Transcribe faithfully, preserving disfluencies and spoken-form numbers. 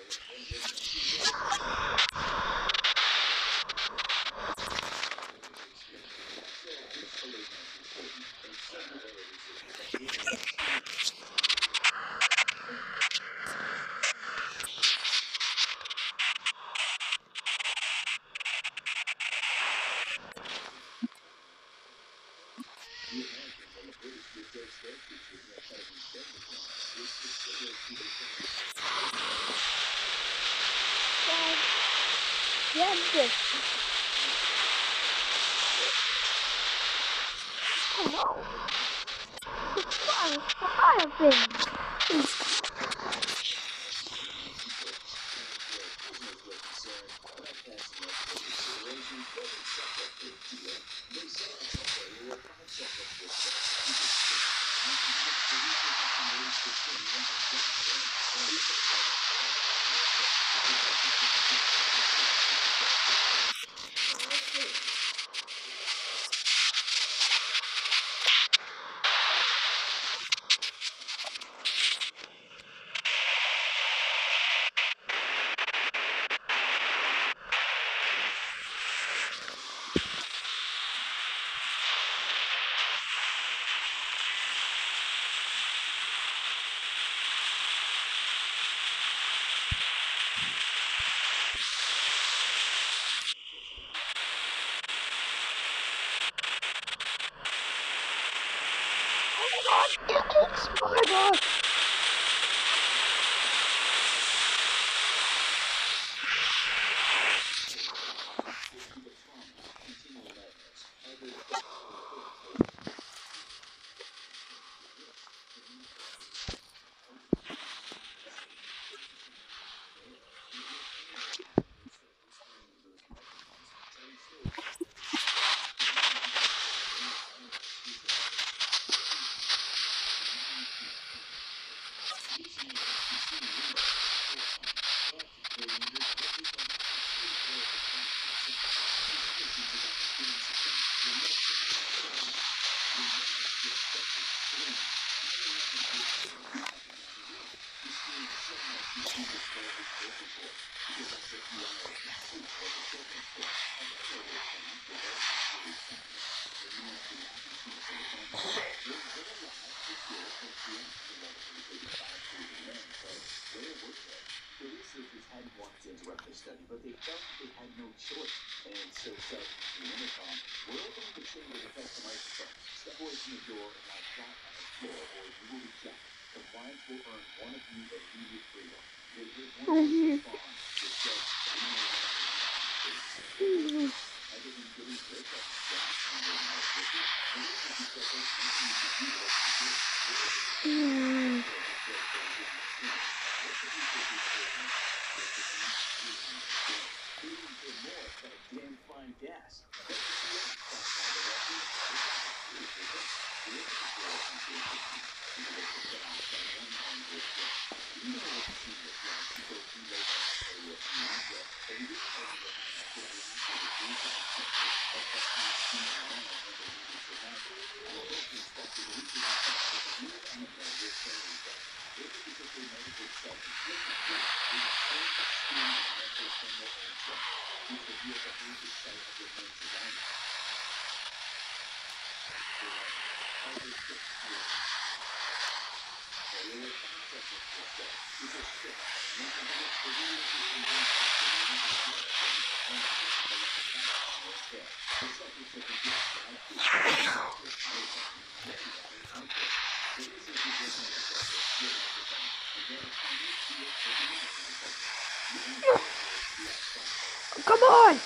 Get this. Oh no. It's fire, fire thing. It is spider! Study, but they felt that they had no choice, and so said the intercom, "We're opening the chamber to test the microphone. Step away from the door and lie flat on the floor, or you will be checked. Compliance will earn one of you immediate freedom." They did one response that said, "We know that everything getting breakup gas and the most wicked, and this is because they continue to do what they did. Damn fine gas. Come on!